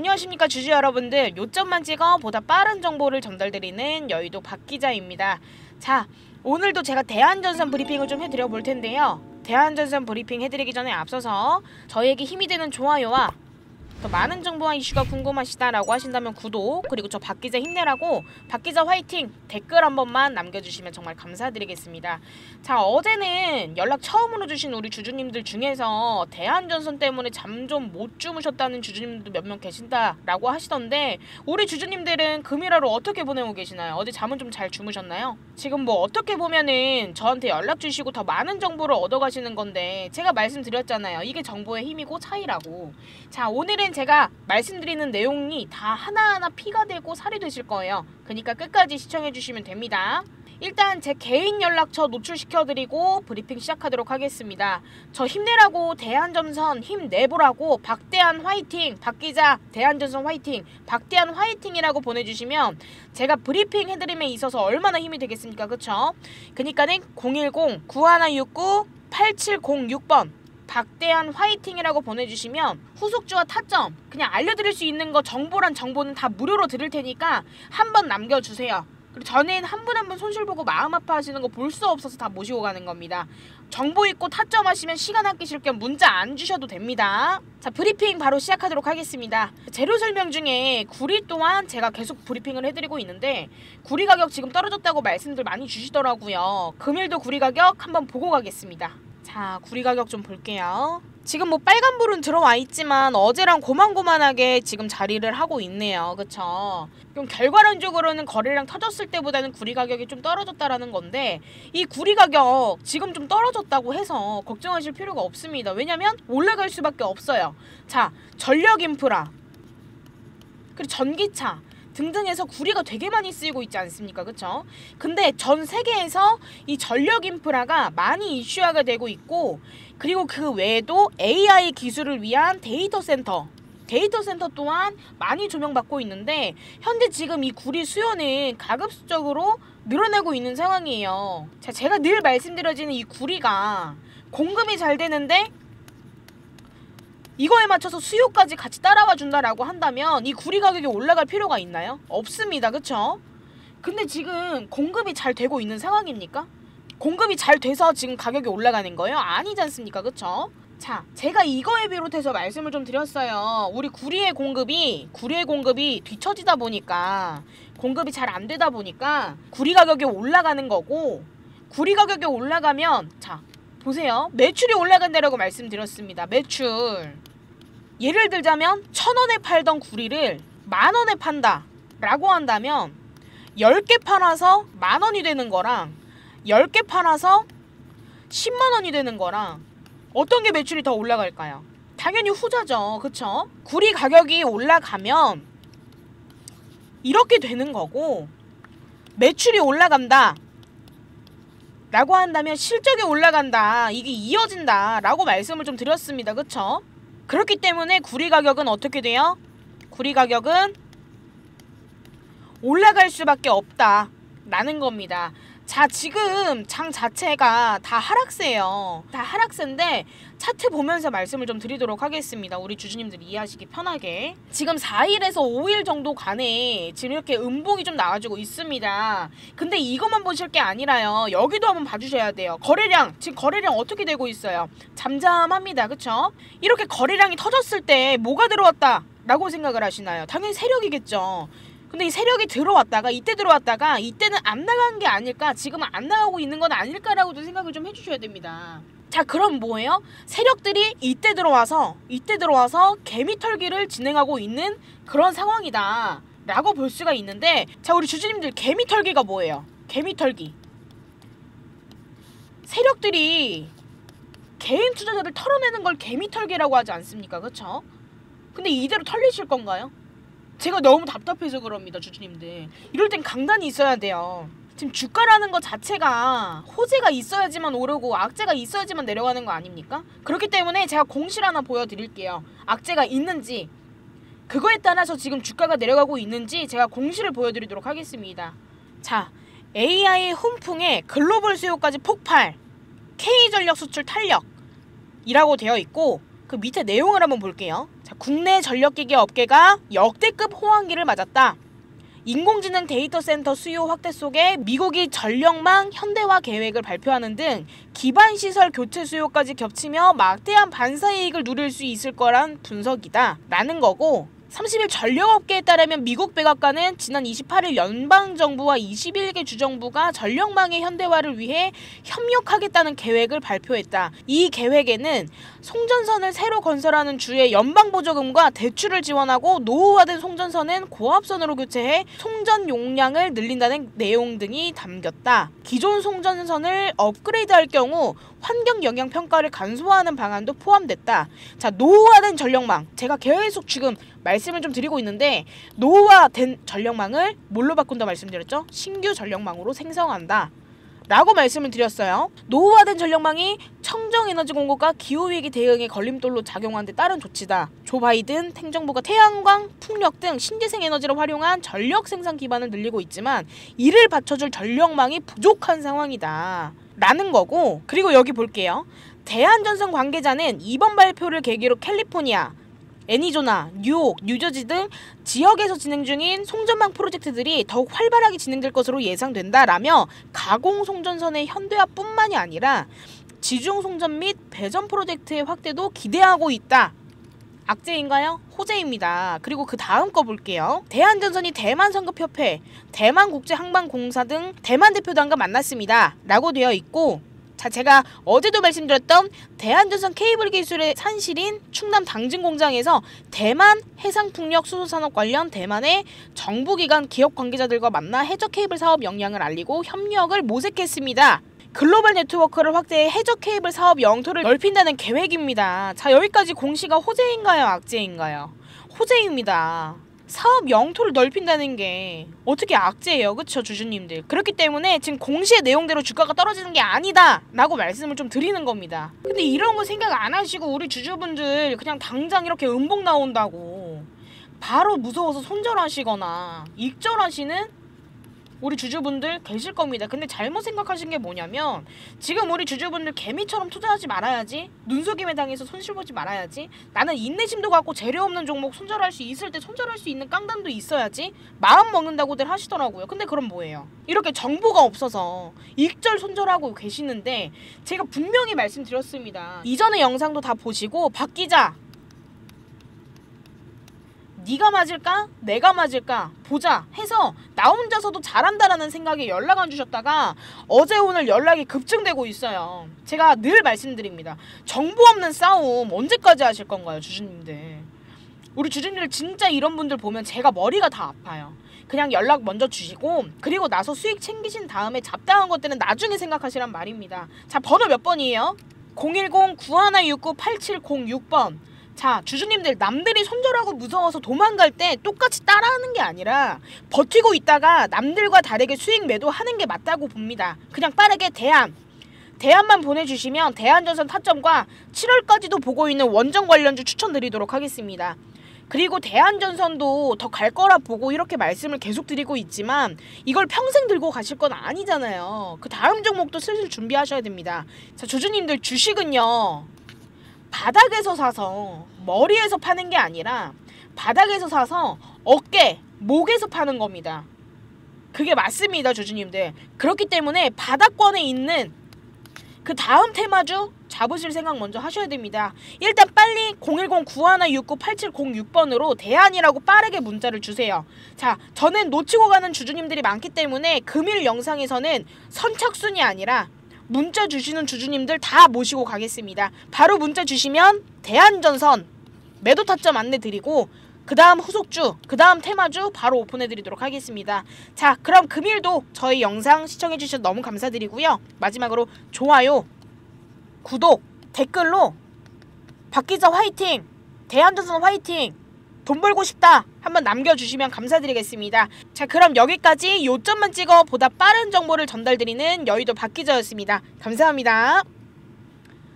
안녕하십니까 주주 여러분들, 요점만 찍어 보다 빠른 정보를 전달드리는 여의도 박 기자입니다. 자, 오늘도 제가 대한전선 브리핑을 좀 해드려 볼 텐데요. 대한전선 브리핑 해드리기 전에 앞서서 저희에게 힘이 되는 좋아요와 더 많은 정보와 이슈가 궁금하시다라고 하신다면 구독, 그리고 저 박기자 힘내라고 박기자 화이팅 댓글 한 번만 남겨주시면 정말 감사드리겠습니다. 자, 어제는 연락 처음으로 주신 우리 주주님들 중에서 대한전선 때문에 잠 좀 못 주무셨다는 주주님들도 몇 명 계신다라고 하시던데, 우리 주주님들은 금일하루 어떻게 보내고 계시나요? 어제 잠은 좀 잘 주무셨나요? 지금 뭐 어떻게 보면은 저한테 연락 주시고 더 많은 정보를 얻어가시는 건데, 제가 말씀드렸잖아요. 이게 정보의 힘이고 차이라고. 자, 오늘은 제가 말씀드리는 내용이 다 하나하나 피가 되고 살이 되실 거예요. 그러니까 끝까지 시청해주시면 됩니다. 일단 제 개인 연락처 노출시켜드리고 브리핑 시작하도록 하겠습니다. 저 힘내라고, 대한전선 힘내보라고, 박대한 화이팅, 박기자 대한전선 화이팅, 박대한 화이팅이라고 보내주시면 제가 브리핑 해드림에 있어서 얼마나 힘이 되겠습니까? 그쵸? 그니까는 010-9169-8706번 박대한 화이팅이라고 보내주시면 후속주와 타점 그냥 알려드릴 수 있는 거, 정보란 정보는 다 무료로 드릴 테니까 한번 남겨주세요. 그리고 저는 한 분 한 분 손실 보고 마음 아파하시는 거 볼 수 없어서 다 모시고 가는 겁니다. 정보 있고 타점 하시면 시간 아끼실 겸 문자 안 주셔도 됩니다. 자, 브리핑 바로 시작하도록 하겠습니다. 재료 설명 중에 구리 또한 제가 계속 브리핑을 해드리고 있는데, 구리 가격 지금 떨어졌다고 말씀들 많이 주시더라고요. 금일도 구리 가격 한번 보고 가겠습니다. 자, 구리 가격 좀 볼게요. 지금 뭐 빨간불은 들어와 있지만 어제랑 고만고만하게 지금 자리를 하고 있네요. 그쵸? 그럼 결과론적으로는 거래량 터졌을 때보다는 구리 가격이 좀 떨어졌다라는 건데, 이 구리 가격 지금 좀 떨어졌다고 해서 걱정하실 필요가 없습니다. 왜냐면 올라갈 수밖에 없어요. 자, 전력 인프라 그리고 전기차 등등해서 구리가 되게 많이 쓰이고 있지 않습니까? 그쵸? 근데 전 세계에서 이 전력 인프라가 많이 이슈화가 되고 있고, 그리고 그 외에도 AI 기술을 위한 데이터 센터 또한 많이 조명받고 있는데, 현재 지금 이 구리 수요는 가급적으로 늘어나고 있는 상황이에요. 자, 제가 늘 말씀드려지는 이 구리가 공급이 잘 되는데 이거에 맞춰서 수요까지 같이 따라와 준다라고 한다면 이 구리 가격이 올라갈 필요가 있나요? 없습니다. 그쵸? 근데 지금 공급이 잘 되고 있는 상황입니까? 공급이 잘 돼서 지금 가격이 올라가는 거예요? 아니지 않습니까? 그쵸? 자, 제가 이거에 비롯해서 말씀을 좀 드렸어요. 우리 구리의 공급이 뒤처지다 보니까, 공급이 잘 안 되다 보니까 구리 가격이 올라가는 거고, 구리 가격이 올라가면, 자 보세요. 매출이 올라간다라고 말씀드렸습니다. 매출. 예를 들자면 1,000원에 팔던 구리를 10,000원에 판다 라고 한다면 10개 팔아서 10,000원이 되는 거랑 10개 팔아서 100,000원이 되는 거랑 어떤 게 매출이 더 올라갈까요? 당연히 후자죠. 그쵸? 구리 가격이 올라가면 이렇게 되는 거고, 매출이 올라간다 라고 한다면 실적이 올라간다, 이게 이어진다 라고 말씀을 좀 드렸습니다. 그쵸? 그렇기 때문에 구리 가격은 어떻게 돼요? 구리 가격은 올라갈 수밖에 없다 라는 겁니다. 자, 지금 장 자체가 다 하락세예요. 다 하락세인데 차트 보면서 말씀을 좀 드리도록 하겠습니다. 우리 주주님들이 이해하시기 편하게. 지금 4일에서 5일 정도 간에 지금 이렇게 음봉이 좀 나와주고 있습니다. 근데 이것만 보실 게 아니라요, 여기도 한번 봐주셔야 돼요. 거래량, 지금 거래량 어떻게 되고 있어요? 잠잠합니다. 그쵸? 이렇게 거래량이 터졌을 때 뭐가 들어왔다 라고 생각을 하시나요? 당연히 세력이겠죠. 근데 이 세력이 들어왔다가 이때는 안 나간 게 아닐까, 지금은 안 나가고 있는 건 아닐까라고도 생각을 좀 해주셔야 됩니다. 자, 그럼 뭐예요? 세력들이 이때 들어와서 개미 털기를 진행하고 있는 그런 상황이다 라고 볼 수가 있는데, 자, 우리 주주님들, 개미 털기가 뭐예요? 개미 털기, 세력들이 개인 투자자들 털어내는 걸 개미 털기라고 하지 않습니까? 그쵸? 근데 이대로 털리실 건가요? 제가 너무 답답해서 그럽니다. 주주님들, 이럴 땐 강단이 있어야 돼요. 지금 주가라는 것 자체가 호재가 있어야지만 오르고 악재가 있어야지만 내려가는 거 아닙니까? 그렇기 때문에 제가 공시를 하나 보여드릴게요. 악재가 있는지, 그거에 따라서 지금 주가가 내려가고 있는지 제가 공시를 보여드리도록 하겠습니다. 자, AI 훈풍에 글로벌 수요까지 폭발, K전력 수출 탄력 이라고 되어 있고, 그 밑에 내용을 한번 볼게요. 자, 국내 전력기기 업계가 역대급 호황기를 맞았다. 인공지능 데이터 센터 수요 확대 속에 미국이 전력망 현대화 계획을 발표하는 등 기반 시설 교체 수요까지 겹치며 막대한 반사이익을 누릴 수 있을 거란 분석이다 라는 거고, 30일 전력업계에 따르면 미국 백악관은 지난 28일 연방정부와 21개 주정부가 전력망의 현대화를 위해 협력하겠다는 계획을 발표했다. 이 계획에는 송전선을 새로 건설하는 주에 연방보조금과 대출을 지원하고 노후화된 송전선은 고압선으로 교체해 송전 용량을 늘린다는 내용 등이 담겼다. 기존 송전선을 업그레이드할 경우 환경 영향 평가를 간소화하는 방안도 포함됐다. 자, 노후화된 전력망. 제가 계속 지금 말씀을 좀 드리고 있는데, 노후화된 전력망을 뭘로 바꾼다 말씀드렸죠? 신규 전력망으로 생성한다 라고 말씀을 드렸어요. 노후화된 전력망이 청정에너지 공급과 기후위기 대응의 걸림돌로 작용하는 데 따른 조치다. 조 바이든 행정부가 태양광, 풍력 등 신재생 에너지를 활용한 전력 생산 기반을 늘리고 있지만 이를 받쳐줄 전력망이 부족한 상황이다 라는 거고, 그리고 여기 볼게요. 대한전선 관계자는 이번 발표를 계기로 캘리포니아, 애리조나, 뉴욕, 뉴저지 등 지역에서 진행 중인 송전망 프로젝트들이 더욱 활발하게 진행될 것으로 예상된다라며 가공 송전선의 현대화뿐만이 아니라 지중 송전 및 배전 프로젝트의 확대도 기대하고 있다. 악재인가요? 호재입니다. 그리고 그 다음 거 볼게요. 대한전선이 대만성급협회, 대만국제항만공사 등 대만 대표단과 만났습니다 라고 되어 있고, 자, 제가 어제도 말씀드렸던 대한전선 케이블 기술의 산실인 충남 당진 공장에서 대만 해상풍력 수소산업 관련 대만의 정부기관 기업 관계자들과 만나 해저 케이블 사업 역량을 알리고 협력을 모색했습니다. 글로벌 네트워크를 확대해 해저 케이블 사업 영토를 넓힌다는 계획입니다. 자, 여기까지 공시가 호재인가요? 악재인가요? 호재입니다. 사업 영토를 넓힌다는 게 어떻게 악재예요, 그쵸 주주님들? 그렇기 때문에 지금 공시의 내용대로 주가가 떨어지는 게 아니다 라고 말씀을 좀 드리는 겁니다. 근데 이런 거 생각 안 하시고 우리 주주분들 그냥 당장 이렇게 음봉 나온다고 바로 무서워서 손절하시거나 익절하시는 우리 주주분들 계실 겁니다. 근데 잘못 생각하신 게 뭐냐면, 지금 우리 주주분들 개미처럼 투자하지 말아야지, 눈속임에 당해서 손실보지 말아야지, 나는 인내심도 갖고 재료 없는 종목 손절할 수 있을 때 손절할 수 있는 깡단도 있어야지 마음 먹는다고들 하시더라고요. 근데 그럼 뭐예요? 이렇게 정보가 없어서 익절 손절하고 계시는데, 제가 분명히 말씀드렸습니다. 이전의 영상도 다 보시고 박 기자, 네가 맞을까? 내가 맞을까? 보자 해서 나 혼자서도 잘한다라는 생각에 연락 안 주셨다가 어제 오늘 연락이 급증되고 있어요. 제가 늘 말씀드립니다. 정보 없는 싸움 언제까지 하실 건가요, 주주님들? 우리 주주님들 진짜 이런 분들 보면 제가 머리가 다 아파요. 그냥 연락 먼저 주시고 그리고 나서 수익 챙기신 다음에 잡다한 것들은 나중에 생각하시란 말입니다. 자, 번호 몇 번이에요? 010-9169-8706번. 자, 주주님들, 남들이 손절하고 무서워서 도망갈 때 똑같이 따라하는 게 아니라 버티고 있다가 남들과 다르게 수익 매도하는 게 맞다고 봅니다. 그냥 빠르게 대안만 보내주시면 대한전선 타점과 7월까지도 보고 있는 원전 관련주 추천드리도록 하겠습니다. 그리고 대한전선도 더 갈 거라 보고 이렇게 말씀을 계속 드리고 있지만 이걸 평생 들고 가실 건 아니잖아요. 그 다음 종목도 슬슬 준비하셔야 됩니다. 자, 주주님들, 주식은요, 바닥에서 사서 머리에서 파는 게 아니라 바닥에서 사서 어깨, 목에서 파는 겁니다. 그게 맞습니다, 주주님들. 그렇기 때문에 바닥권에 있는 그 다음 테마주 잡으실 생각 먼저 하셔야 됩니다. 일단 빨리 010-9169-8706번으로 대안이라고 빠르게 문자를 주세요. 자, 저는 놓치고 가는 주주님들이 많기 때문에 금일 영상에서는 선착순이 아니라 문자 주시는 주주님들 다 모시고 가겠습니다. 바로 문자 주시면 대한전선 매도 타점 안내 드리고 그 다음 후속주, 그 다음 테마주 바로 오픈해 드리도록 하겠습니다. 자, 그럼 금일도 저희 영상 시청해 주셔서 너무 감사드리고요. 마지막으로 좋아요, 구독, 댓글로 박기자 화이팅! 대한전선 화이팅! 돈 벌고 싶다! 한번 남겨주시면 감사드리겠습니다. 자, 그럼 여기까지 요점만 찍어 보다 빠른 정보를 전달드리는 여의도 박기자였습니다. 감사합니다.